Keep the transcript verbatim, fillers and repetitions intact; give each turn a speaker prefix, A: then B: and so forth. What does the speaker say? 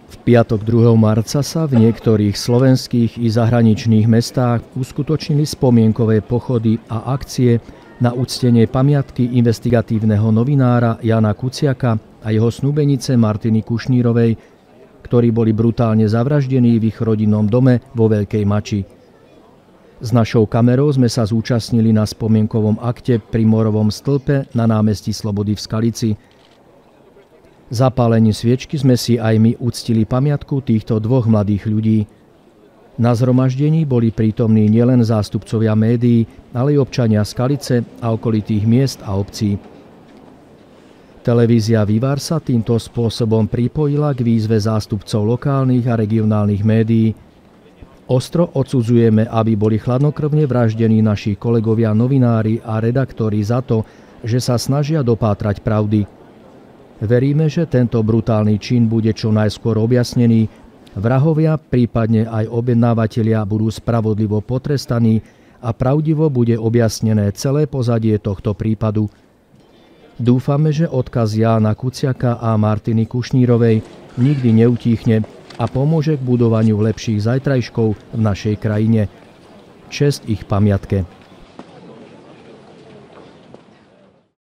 A: V piatok druhého marca sa v niektorých slovenských i zahraničných mestách uskutočnili spomienkové pochody a akcie na uctenie pamiatky investigatívneho novinára Jána Kuciaka a jeho snúbenice Martiny Kušnírovej, ktorí boli brutálne zavraždení v ich rodinnom dome vo Veľkej Mači. S našou kamerou sme sa zúčastnili na spomienkovom akte pri Morovom stĺpe na námestí Slobody v Skalici. Zapálením sviečky sme si aj my uctili pamiatku týchto dvoch mladých ľudí. Na zhromaždení boli prítomní nielen zástupcovia médií, ale aj občania Skalice a okolitých miest a obcí. Televízia Vývar sa týmto spôsobom pripojila k výzve zástupcov lokálnych a regionálnych médií. Ostro odsudzujeme, aby boli chladnokrvne vraždení naši kolegovia novinári a redaktori za to, že sa snažia dopátrať pravdy. Veríme, že tento brutálny čin bude čo najskôr objasnený, vrahovia, prípadne aj objednávateľia budú spravodlivo potrestaní a pravdivo bude objasnené celé pozadie tohto prípadu. Dúfame, že odkaz Jána Kuciaka a Martiny Kušnírovej nikdy neutíchne a pomôže k budovaniu lepších zajtrajškov v našej krajine. Česť ich pamiatke.